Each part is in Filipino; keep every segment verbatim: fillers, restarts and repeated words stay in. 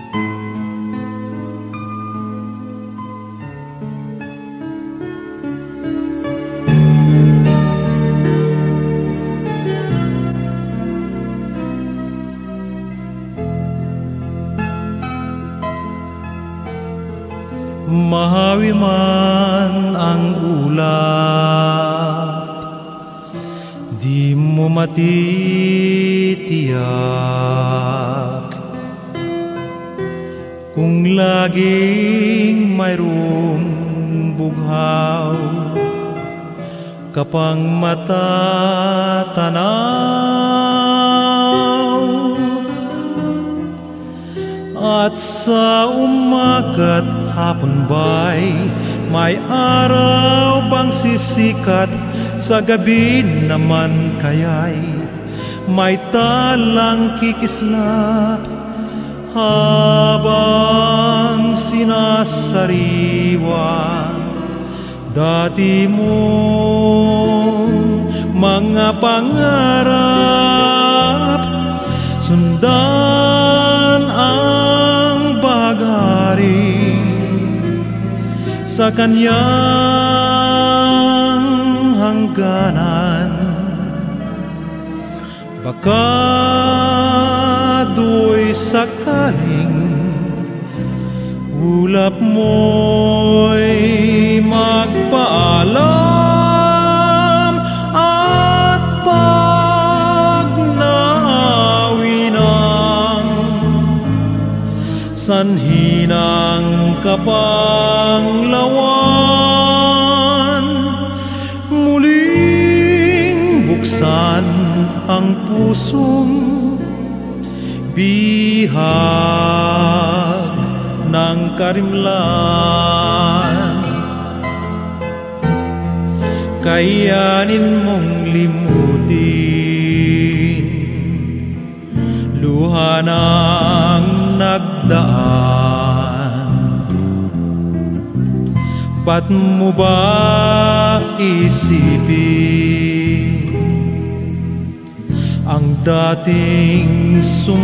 Mahawi man ang ulap, di mo matitiyak kung laging mayroong bughaw kapang matatanaw. At sa umaga't hapon ba'y may araw bang sisikat? Sa gabi naman kaya'y may talang kikislap habang sinasariwa dati mong mga pangarap. Sundan ang baghari sa kanyang hangganan. Baka do'y sakaling ulap mo'y magpaalam at pag nahawi ng sanhi ng kapanglawan, muling buksan ang pusong bihag ng karimlan. Kayanin mong limutin luha ng nagdaan. Ba't mo ba isipin ang dating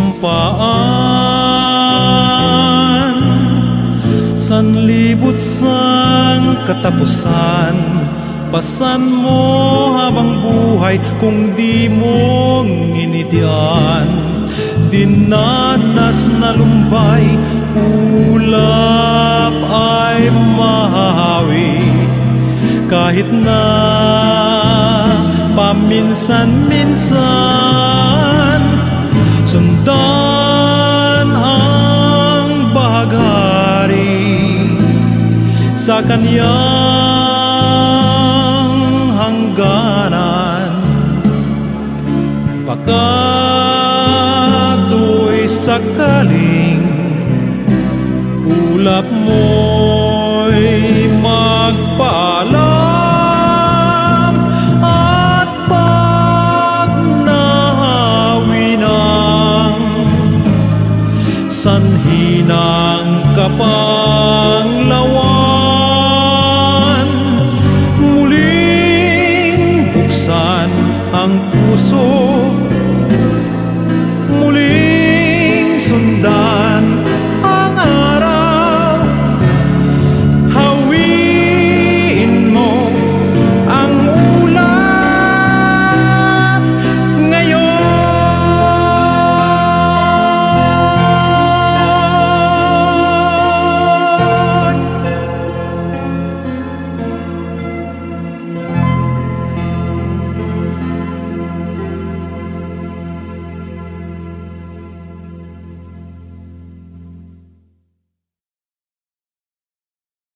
sumpaan? Sanlibot sang katapusan, pasan mo habang buhay kung di mo nginitian. Dinanas na lumbay, ulap ay mahahawi kahit na paminsan-minsan. Sundan ang baghari sa kanyang hangganan. Baka do'y sakaling ulap mo'y magpaalam at pag nahawi ng sanhi ng kapanglawan.